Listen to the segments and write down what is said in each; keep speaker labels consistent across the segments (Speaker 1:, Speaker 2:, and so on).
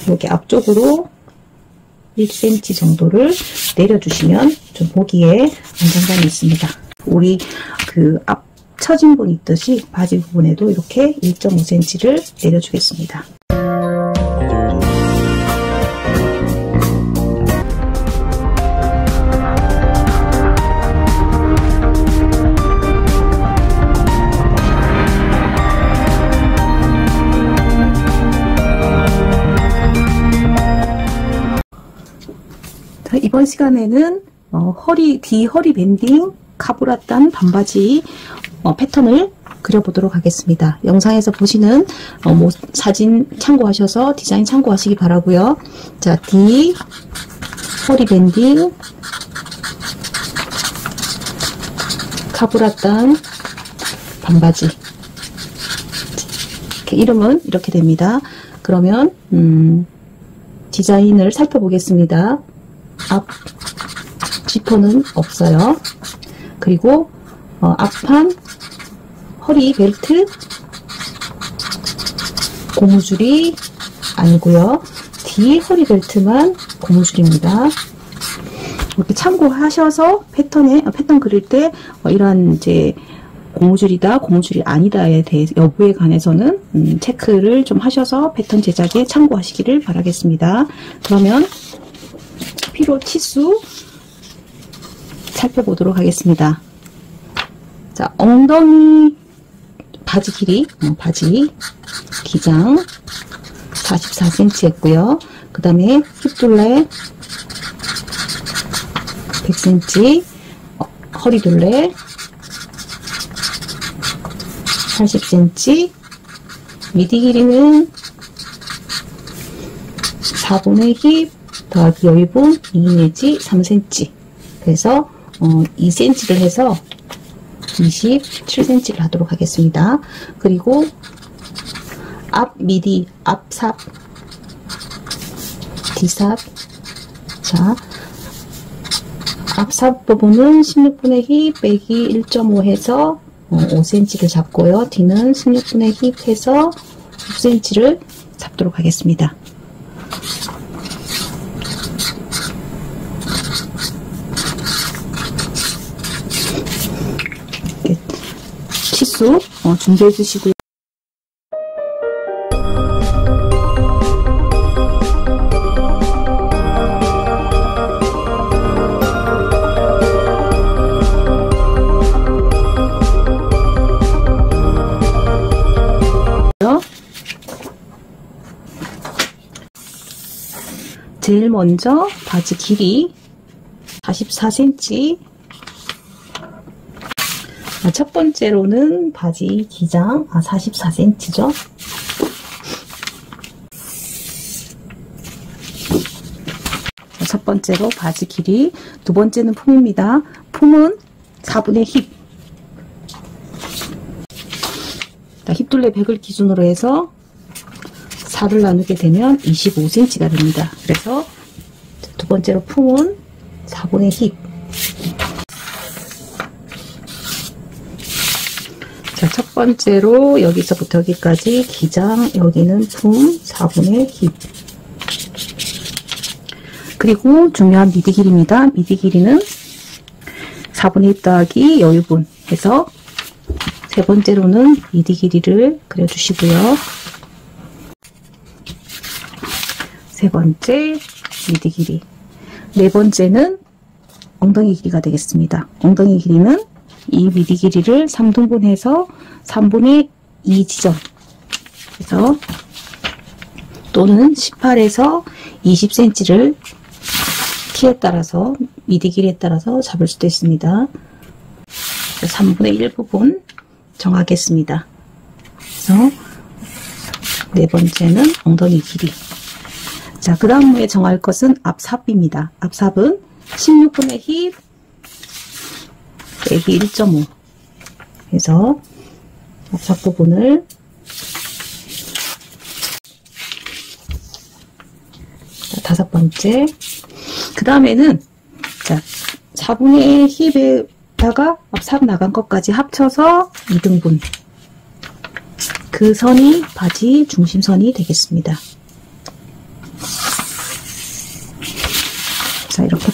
Speaker 1: 이렇게 앞쪽으로 1cm 정도를 내려주시면 좀 보기에 안정감이 있습니다. 우리 그 앞 처진 분 있듯이 바지 부분에도 이렇게 1.5cm를 내려주겠습니다. 이번 시간에는 뒤 허리 밴딩 카브라단 반바지 패턴을 그려보도록 하겠습니다. 영상에서 보시는 사진 참고하셔서 디자인 참고하시기 바라고요. 자, 뒤 허리 밴딩 카브라단 반바지, 이렇게 이름은 이렇게 됩니다. 그러면 디자인을 살펴보겠습니다. 앞 지퍼는 없어요. 그리고 앞판 허리 벨트 고무줄이 아니고요. 뒤 허리 벨트만 고무줄입니다. 이렇게 참고하셔서 패턴 그릴 때 이러한 이제 고무줄이다, 고무줄이 아니다에 대해서 여부에 관해서는 체크를 좀 하셔서 패턴 제작에 참고하시기를 바라겠습니다. 그러면 필요 치수 살펴보도록 하겠습니다. 자, 엉덩이 바지 길이, 바지 기장 44cm 했고요. 그 다음에 힙둘레 100cm, 허리둘레 80cm, 미디 길이는 4분의 힙 더하기 여유분 2 내지 3cm, 그래서 2cm를 해서 27cm를 하도록 하겠습니다. 그리고 앞 미디, 앞삽, 뒤삽. 자, 앞삽 부분은 16분의 힙 빼기 1.5 해서 5cm를 잡고요. 뒤는 16분의 힙 해서 6cm를 잡도록 하겠습니다. 치수 준비해 주시고요. 제일 먼저 바지 길이 44cm, 첫 번째로는 바지 기장 44cm죠. 첫 번째로 바지 길이, 두 번째는 품입니다. 품은 4분의 힙. 힙둘레 100을 기준으로 해서 4를 나누게 되면 25cm가 됩니다. 그래서 두 번째로 품은 4분의 힙. 자, 첫 번째로 여기서부터 여기까지 기장, 여기는 품 4분의 힙. 그리고 중요한 미디 길이입니다. 미디 길이는 4분의 힙 더하기 여유분 해서 세 번째로는 미디 길이를 그려주시고요. 세 번째 미디 길이, 네 번째는 엉덩이 길이가 되겠습니다. 엉덩이 길이는 이 미디 길이를 3등분해서 3분의 2 지점 해서 또는 18에서 20cm를 키에 따라서 미디 길이에 따라서 잡을 수도 있습니다. 3분의 1 부분 정하겠습니다. 그래서 네 번째는 엉덩이 길이. 자, 그 다음에 정할 것은 앞삽입니다. 앞삽은 16분의 힙 빼기 1.5 해서 앞삽 부분을 자, 다섯 번째. 그 다음에는 자, 4분의 힙에다가 앞삽 나간 것까지 합쳐서 2등분. 그 선이 바지 중심선이 되겠습니다.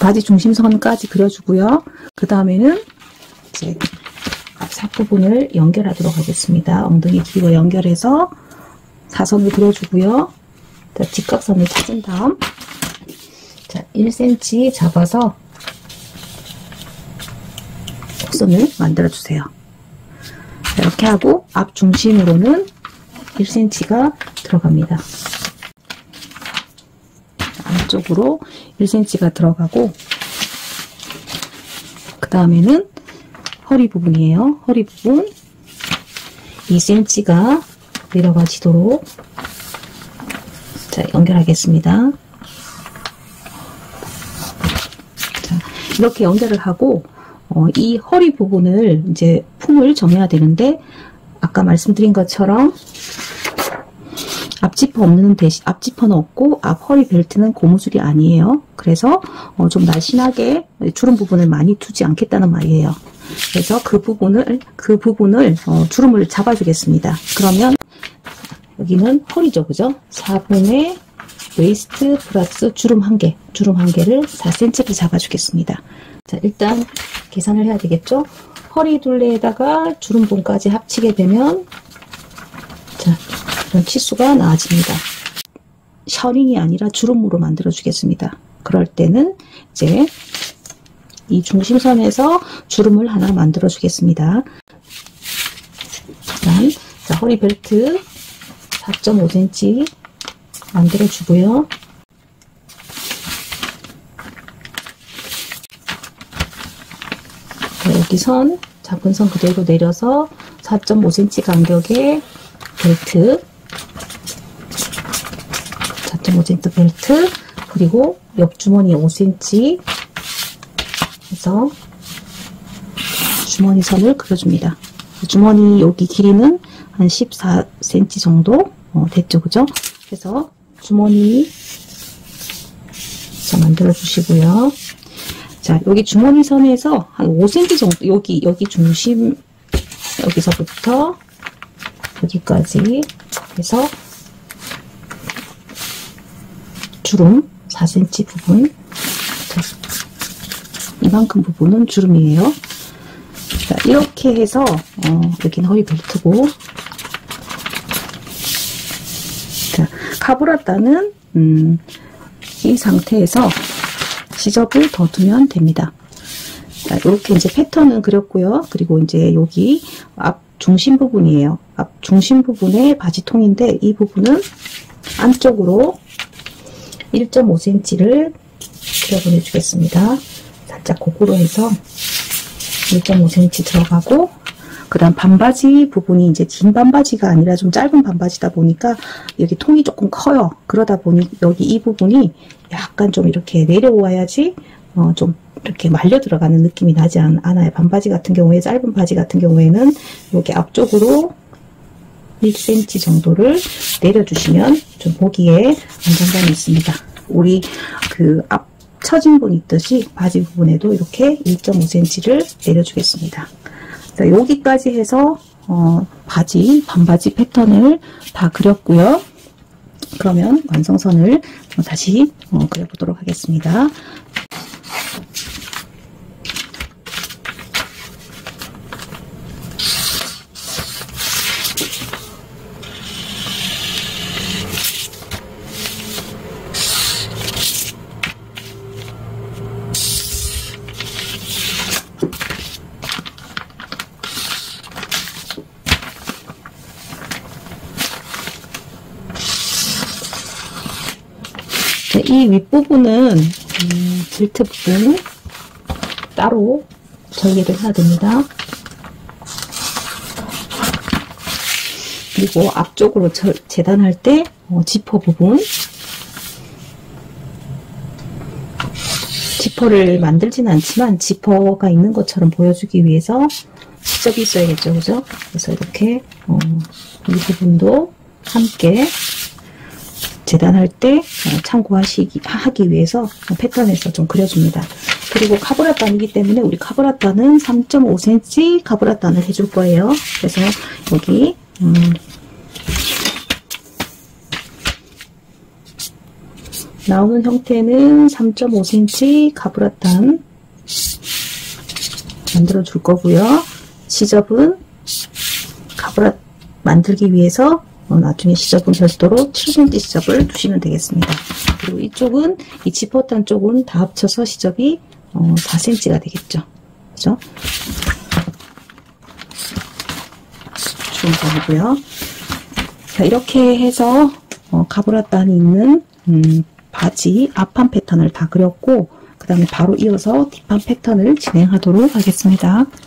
Speaker 1: 바지 중심선까지 그려주고요. 그 다음에는 이제 앞삽 부분을 연결하도록 하겠습니다. 엉덩이 길이와 연결해서 사선을 그려주고요. 자, 직각선을 찾은 다음, 자, 1cm 잡아서 곡선을 만들어주세요. 이렇게 하고 앞 중심으로는 1cm가 들어갑니다. 안쪽으로 1cm가 들어가고, 그 다음에는 허리 부분이에요. 허리 부분 2cm가 내려가지도록 자, 연결하겠습니다. 자, 이렇게 연결을 하고 이 허리 부분을 이제 품을 정해야 되는데, 아까 말씀드린 것처럼 앞지퍼 없는 대신, 앞지퍼는 없고 앞 허리 벨트는 고무줄이 아니에요. 그래서 좀 날씬하게 주름 부분을 많이 두지 않겠다는 말이에요. 그래서 그 부분을 주름을 잡아주겠습니다. 그러면 여기는 허리죠, 그죠? 4분의 웨이스트 플러스 주름 1개, 주름 1개를 4cm를 잡아주겠습니다. 자, 일단 계산을 해야 되겠죠? 허리 둘레에다가 주름분까지 합치게 되면, 자, 이런 치수가 나와집니다. 셔링이 아니라 주름으로 만들어 주겠습니다. 그럴 때는 이제 이 중심선에서 주름을 하나 만들어 주겠습니다. 일단 자, 허리 벨트 4.5cm 만들어 주고요. 여기 선, 작은 선 그대로 내려서 4.5cm 간격의 벨트, 4.5cm 벨트, 그리고 옆주머니 5cm 해서 주머니 선을 그려줍니다. 주머니 여기 길이는 한 14cm 정도 됐죠, 그죠? 그래서 주머니 자, 만들어 주시고요. 자, 여기 주머니 선에서 한 5cm 정도, 여기 중심, 여기서부터 여기까지 해서 주름 4cm 부분, 자, 이만큼 부분은 주름이에요. 자, 이렇게 해서 여기는 허리 벨트고, 자, 카브라따는 이 상태에서 지접을 더 두면 됩니다. 자, 이렇게 이제 패턴은 그렸고요. 그리고 이제 여기 앞 중심 부분이에요. 앞 중심 부분의 바지통인데, 이 부분은 안쪽으로 1.5cm를 들어보내 주겠습니다. 살짝 고구로 해서 1.5cm 들어가고, 그 다음 반바지 부분이 이제 긴 반바지가 아니라 좀 짧은 반바지다 보니까 여기 통이 조금 커요. 그러다 보니 여기 이 부분이 약간 좀 이렇게 내려와야지 좀 이렇게 말려 들어가는 느낌이 나지 않아요. 반바지 같은 경우에, 짧은 바지 같은 경우에는 여기 앞쪽으로 1cm 정도를 내려주시면 좀 보기에 안정감이 있습니다. 우리 그 앞 처진 분 있듯이 바지 부분에도 이렇게 1.5cm를 내려주겠습니다. 자, 여기까지 해서 반바지 패턴을 다 그렸고요. 그러면 완성선을 다시 그려보도록 하겠습니다. 이 윗부분은 벨트 부분 따로 전리를 해야 됩니다. 그리고 앞쪽으로 재단할 때 지퍼 부분, 지퍼를 만들지는 않지만 지퍼가 있는 것처럼 보여주기 위해서 수접이 있어야겠죠, 그죠? 그래서 이렇게 이 부분도 함께 재단할 때 참고하기 위해서 패턴에서 좀 그려줍니다. 그리고 카브라단이기 때문에 우리 카브라단은 3.5cm 카브라단을 해줄 거예요. 그래서 여기 나오는 형태는 3.5cm 가브라탄 만들어 줄 거고요. 시접은 가브라 만들기 위해서 나중에 시접은 별도로 7cm 시접을 두시면 되겠습니다. 그리고 이쪽은 이 지퍼탄 쪽은 다 합쳐서 시접이 4cm가 되겠죠. 그죠? 좋은 거고요. 자, 이렇게 해서 가브라탄이 있는 바지 앞판 패턴을 다 그렸고, 그 다음에 바로 이어서 뒷판 패턴을 진행하도록 하겠습니다.